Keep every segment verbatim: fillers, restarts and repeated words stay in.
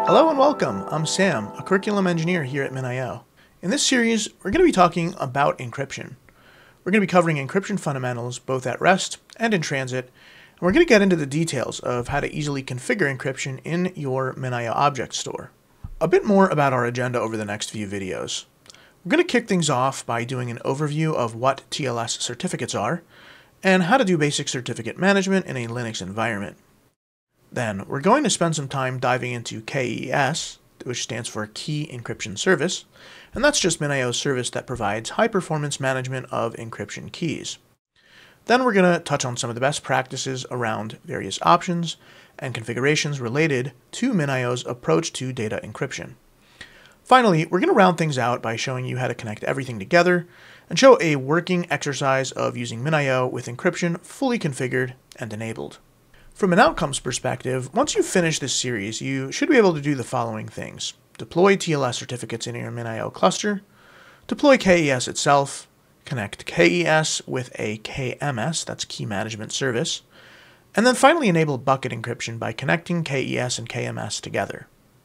Hello and welcome. I'm Sam, a curriculum engineer here at MinIO. In this series, we're going to be talking about encryption. We're going to be covering encryption fundamentals both at rest and in transit, and we're going to get into the details of how to easily configure encryption in your MinIO object store. A bit more about our agenda over the next few videos. We're going to kick things off by doing an overview of what T L S certificates are, and how to do basic certificate management in a Linux environment. Then, we're going to spend some time diving into K E S, which stands for Key Encryption Service, and that's just MinIO's service that provides high-performance management of encryption keys. Then we're going to touch on some of the best practices around various options and configurations related to MinIO's approach to data encryption. Finally, we're going to round things out by showing you how to connect everything together and show a working exercise of using MinIO with encryption fully configured and enabled. From an outcomes perspective, once you finish this series, you should be able to do the following things. Deploy T L S certificates in your MinIO cluster, deploy K E S itself, connect K E S with a K M S, that's Key Management Service, and then finally enable bucket encryption by connecting K E S and K M S together.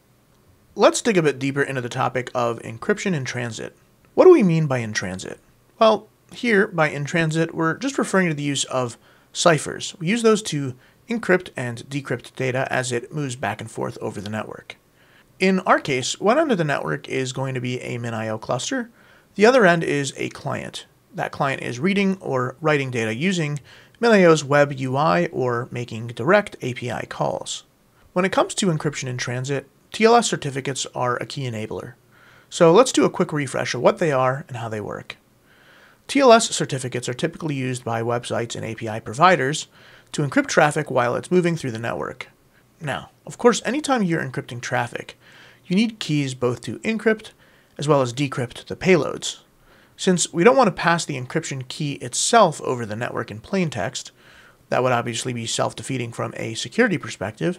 Let's dig a bit deeper into the topic of encryption in transit. What do we mean by in transit? Well, here, by in transit, we're just referring to the use of ciphers. We use those to encrypt and decrypt data as it moves back and forth over the network. In our case, one end of the network is going to be a MinIO cluster. The other end is a client. That client is reading or writing data using MinIO's web U I or making direct A P I calls. When it comes to encryption in transit, T L S certificates are a key enabler. So let's do a quick refresh of what they are and how they work. T L S certificates are typically used by websites and A P I providers to encrypt traffic while it's moving through the network. Now, of course, anytime you're encrypting traffic, you need keys both to encrypt as well as decrypt the payloads. Since we don't want to pass the encryption key itself over the network in plain text, that would obviously be self-defeating from a security perspective,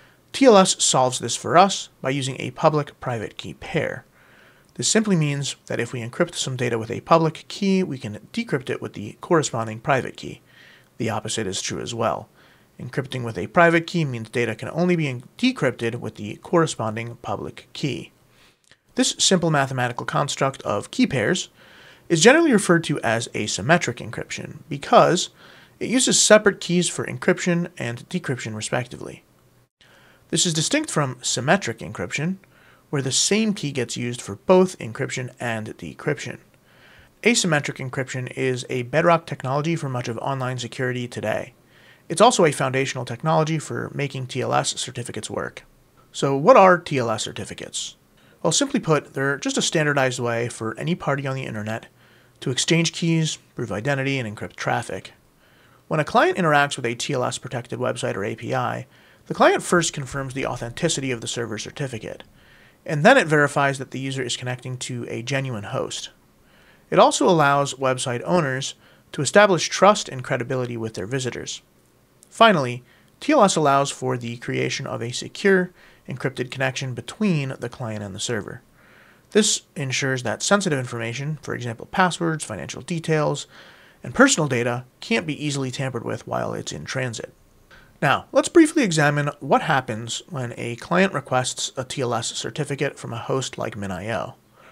T L S solves this for us by using a public-private key pair. This simply means that if we encrypt some data with a public key, we can decrypt it with the corresponding private key. The opposite is true as well. Encrypting with a private key means data can only be decrypted with the corresponding public key. This simple mathematical construct of key pairs is generally referred to as asymmetric encryption because it uses separate keys for encryption and decryption respectively. This is distinct from symmetric encryption, where the same key gets used for both encryption and decryption. Asymmetric encryption is a bedrock technology for much of online security today. It's also a foundational technology for making T L S certificates work. So what are T L S certificates? Well, simply put, they're just a standardized way for any party on the internet to exchange keys, prove identity, and encrypt traffic. When a client interacts with a T L S protected website or A P I, the client first confirms the authenticity of the server certificate, and then it verifies that the user is connecting to a genuine host. It also allows website owners to establish trust and credibility with their visitors. Finally, T L S allows for the creation of a secure, encrypted connection between the client and the server. This ensures that sensitive information, for example passwords, financial details, and personal data, can't be easily tampered with while it's in transit. Now, let's briefly examine what happens when a client requests a T L S certificate from a host like MinIO.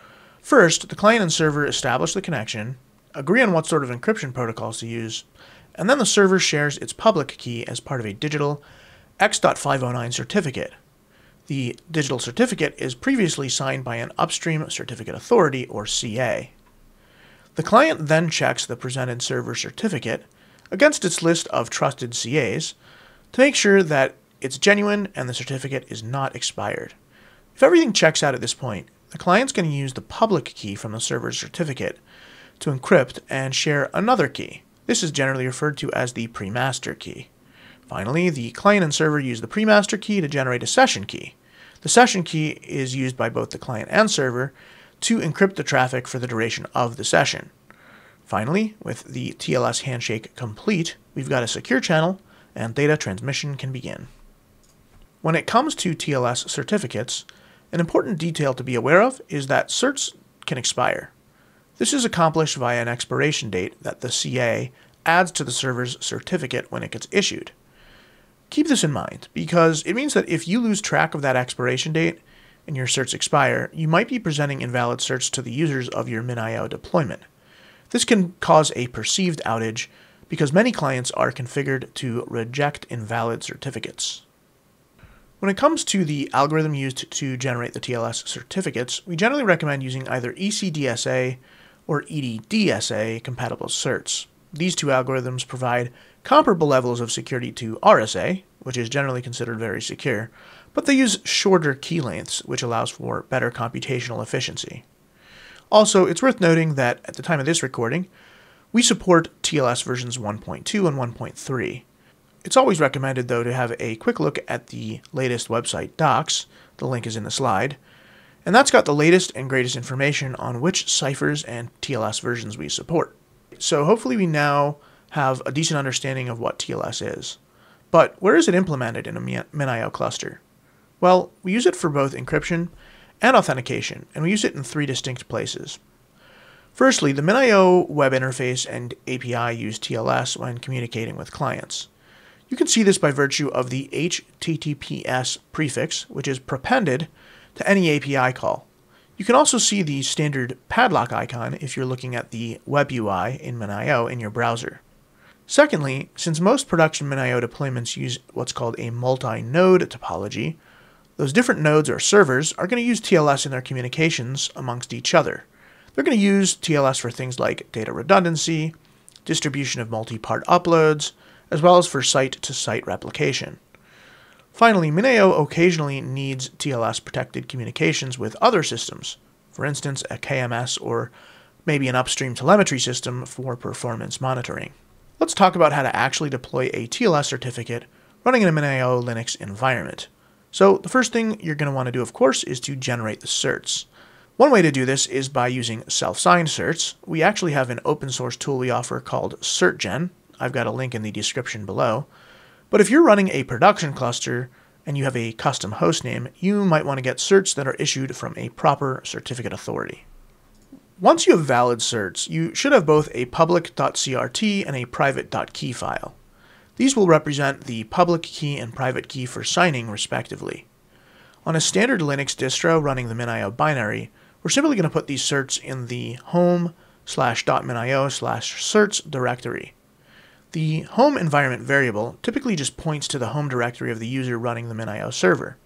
First, the client and server establish the connection, agree on what sort of encryption protocols to use, and then the server shares its public key as part of a digital X five oh nine certificate. The digital certificate is previously signed by an upstream certificate authority, or C A. The client then checks the presented server certificate against its list of trusted C As to make sure that it's genuine and the certificate is not expired. If everything checks out at this point, the client's going to use the public key from the server's certificate to encrypt and share another key. This is generally referred to as the pre-master key. Finally, the client and server use the pre-master key to generate a session key. The session key is used by both the client and server to encrypt the traffic for the duration of the session. Finally, with the T L S handshake complete, we've got a secure channel and data transmission can begin. When it comes to T L S certificates, an important detail to be aware of is that certs can expire. This is accomplished via an expiration date that the C A adds to the server's certificate when it gets issued. Keep this in mind, because it means that if you lose track of that expiration date and your certs expire, you might be presenting invalid certs to the users of your MinIO deployment. This can cause a perceived outage because many clients are configured to reject invalid certificates. When it comes to the algorithm used to generate the T L S certificates, we generally recommend using either E C D S A or E D D S A compatible certs. These two algorithms provide comparable levels of security to R S A, which is generally considered very secure, but they use shorter key lengths, which allows for better computational efficiency. Also, it's worth noting that at the time of this recording, we support T L S versions one point two and one point three. It's always recommended, though, to have a quick look at the latest website docs. The link is in the slide. And that's got the latest and greatest information on which ciphers and T L S versions we support. So hopefully we now have a decent understanding of what T L S is. But where is it implemented in a MinIO cluster? Well, we use it for both encryption and authentication, and we use it in three distinct places. Firstly, the MinIO web interface and A P I use T L S when communicating with clients. You can see this by virtue of the H T T P S prefix, which is prepended to any A P I call. You can also see the standard padlock icon if you're looking at the web U I in MinIO in your browser. Secondly, since most production MinIO deployments use what's called a multi-node topology, those different nodes or servers are going to use T L S in their communications amongst each other. They're going to use T L S for things like data redundancy, distribution of multi-part uploads, as well as for site-to-site replication. Finally, MinIO occasionally needs T L S-protected communications with other systems, for instance, a K M S or maybe an upstream telemetry system for performance monitoring. Let's talk about how to actually deploy a T L S certificate running in a MinIO Linux environment. So the first thing you're going to want to do, of course, is to generate the certs. One way to do this is by using self-signed certs. We actually have an open source tool we offer called CertGen. I've got a link in the description below. But if you're running a production cluster and you have a custom hostname, you might want to get certs that are issued from a proper certificate authority. Once you have valid certs, you should have both a public.crt and a private.key file. These will represent the public key and private key for signing, respectively. On a standard Linux distro running the MinIO binary, we're simply going to put these certs in the home slash .minio slash certs directory. The home environment variable typically just points to the home directory of the user running the MinIO server.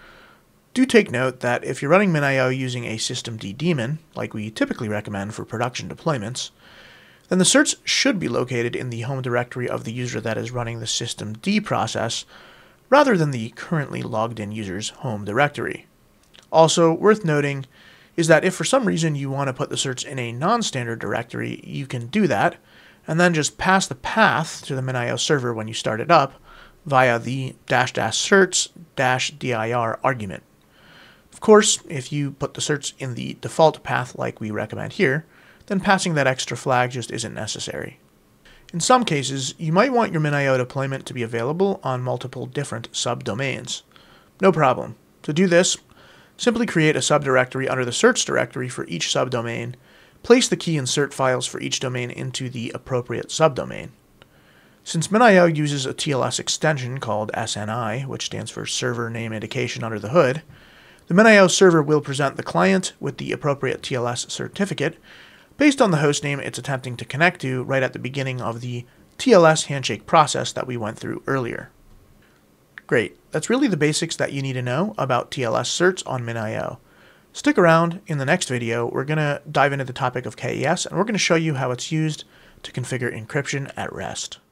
Do take note that if you're running MinIO using a systemd daemon, like we typically recommend for production deployments, then the certs should be located in the home directory of the user that is running the systemd process, rather than the currently logged in user's home directory. Also, worth noting is that if for some reason you want to put the certs in a non-standard directory, you can do that, and then just pass the path to the MinIO server when you start it up via the dash dash certs dash dir argument. Of course, if you put the certs in the default path like we recommend here, then passing that extra flag just isn't necessary. In some cases, you might want your MinIO deployment to be available on multiple different subdomains. No problem. To do this, simply create a subdirectory under the certs directory for each subdomain. Place the key and cert files for each domain into the appropriate subdomain. Since MinIO uses a T L S extension called S N I, which stands for Server Name Indication Under the Hood, the MinIO server will present the client with the appropriate T L S certificate based on the hostname it's attempting to connect to right at the beginning of the T L S handshake process that we went through earlier. Great, that's really the basics that you need to know about T L S certs on MinIO. Stick around. In the next video, we're going to dive into the topic of K E S, and we're going to show you how it's used to configure encryption at rest.